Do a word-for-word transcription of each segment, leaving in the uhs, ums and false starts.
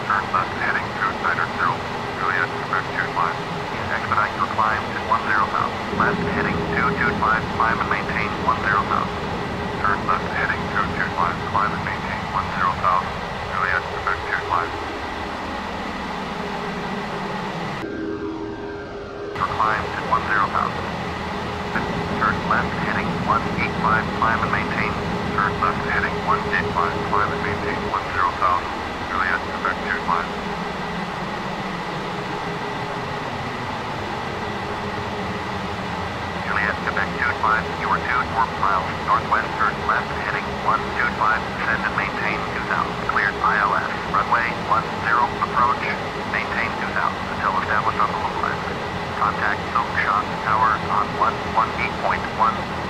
Turn left heading to niner zero. Juliet, Quebec two five. Expedite your climb to one zero south. Left heading two two five, climb and maintain one zero south. Turn left heading two two five, climb and maintain one zero south. Juliet, Quebec two five. Your climb to one zero south. Turn left heading one eight five, climb and maintain. Turn left heading one eight five, climb and maintain one zero south. Juliet, Quebec two five. Juliet, Quebec two five, you are two four miles northwest, turn left heading one two five, descend and maintain two thousand. Cleared I L S, runway one zero, approach, maintain two thousand until established on the local end. Contact Silk Shot Tower on one one eight point one.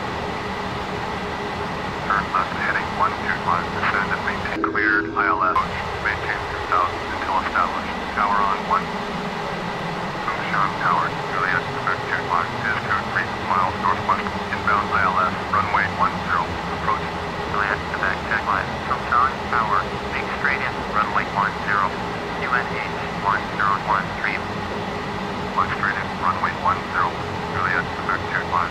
Turn left heading one two five, descend and maintain. Cleared I L S, maintain two thousand until established. Tower on one. Silk Shot Tower, Juliet, Quebec two five, is two three miles northwest, inbound I L S, runway one zero, approach. Juliet, Quebec two five, Silk Shot Tower, make straight in, runway one zero, U N H one zero one three. Fly straight in, runway one zero, Juliet, Quebec two five.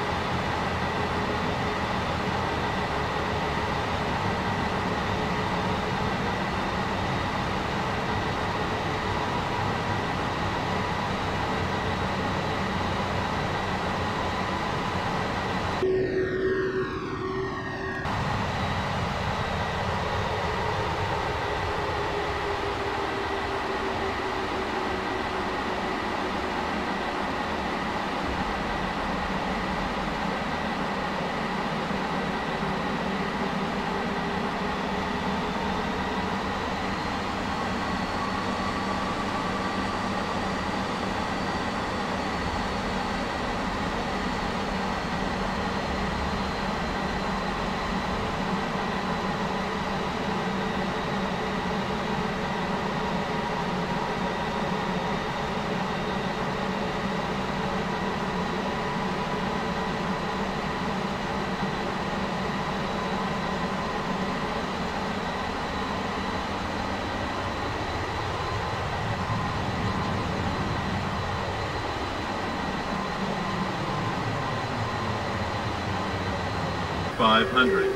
five hundred.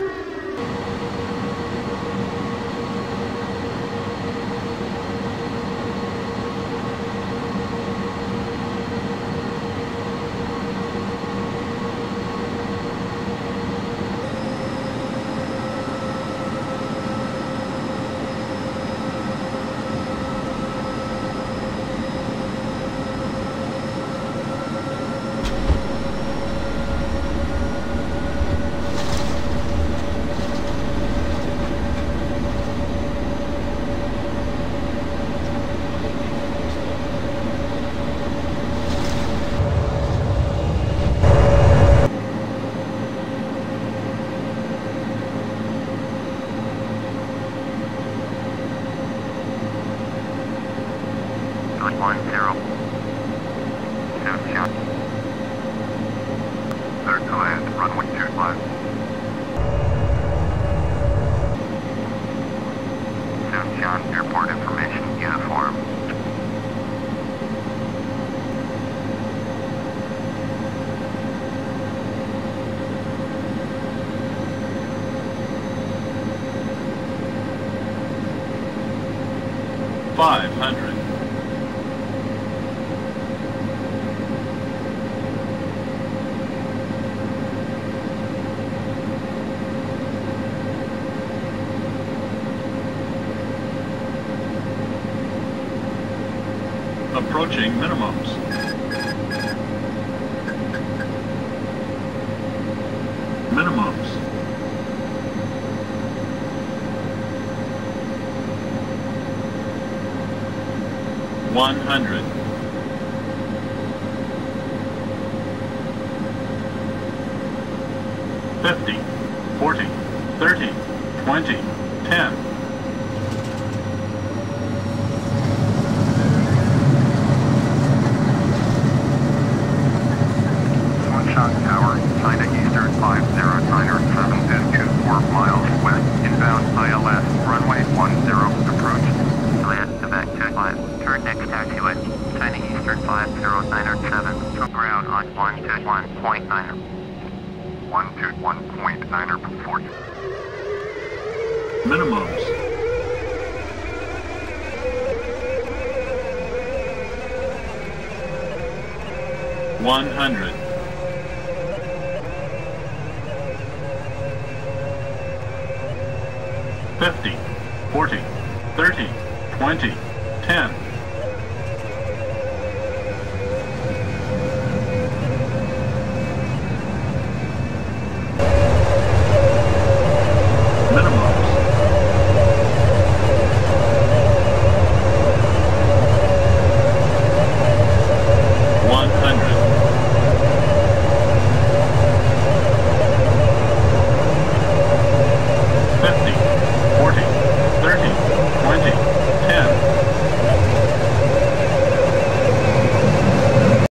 one zero. Silk Shot. Third to land, runway two five. Silk Shot, airport information, uniform. five hundred. Approaching minimums. Minimums. one hundred. fifty, forty, thirty, twenty, ten. Tower, China Eastern five zero niner seven is two four miles west, inbound I L S, runway one zero, approach. Juliet, Quebec two point niner. One two one point niner before you. Minimums. One hundred. Fifty, forty, thirty, twenty, ten.